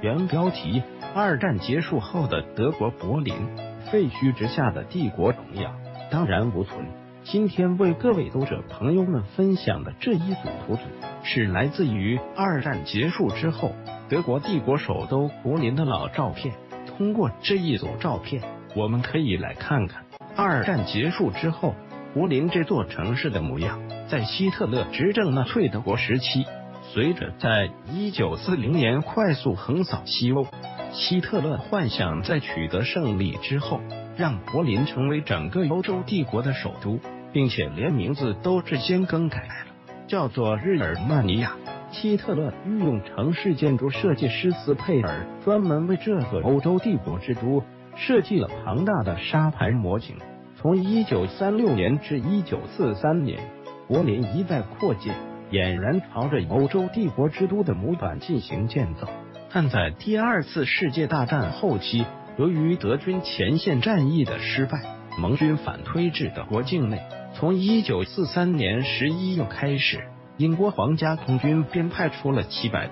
原标题：二战结束后的德国柏林，废墟之下的帝国荣耀当然无存。今天为各位读者朋友们分享的这一组图是来自于二战结束之后德国帝国首都柏林的老照片。通过这一组照片，我们可以来看看二战结束之后柏林这座城市的模样。在希特勒执政纳粹德国时期，随着在1940年快速横扫西欧，希特勒幻想在取得胜利之后，让柏林成为整个欧洲帝国的首都，并且连名字都直接更改了，叫做日耳曼尼亚。希特勒御用城市建筑设计师斯佩尔专门为这个欧洲帝国之都设计了庞大的沙盘模型。从1936年至1943年，柏林一再扩建，俨然朝着欧洲帝国之都的模板进行建造。但在第二次世界大战后期，由于德军前线战役的失败，盟军反推至德国境内。从1943年11月开始，英国皇家空军编派出了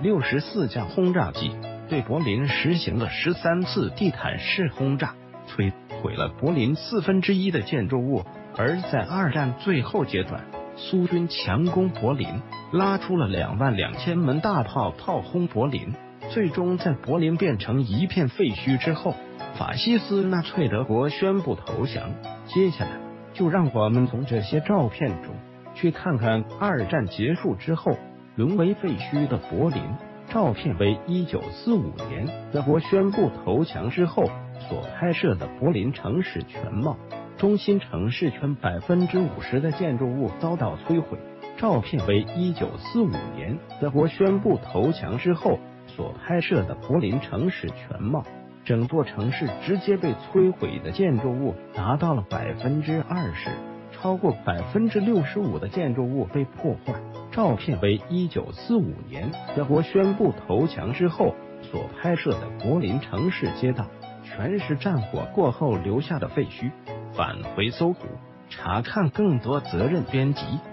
764架轰炸机，对柏林实行了13次地毯式轰炸，摧毁了柏林1/4的建筑物。而在二战最后阶段，苏军强攻柏林，拉出了22000门大炮炮轰柏林，最终在柏林变成一片废墟之后，法西斯纳粹德国宣布投降。接下来就让我们从这些照片中去看看二战结束之后沦为废墟的柏林。照片为1945年德国宣布投降之后所拍摄的柏林城市全貌，中心城市圈50%的建筑物遭到摧毁。照片为1945年德国宣布投降之后所拍摄的柏林城市全貌，整座城市直接被摧毁的建筑物达到了20%，超过65%的建筑物被破坏。照片为1945年德国宣布投降之后所拍摄的柏林城市街道，全是战火过后留下的废墟。返回搜狐，查看更多责任编辑。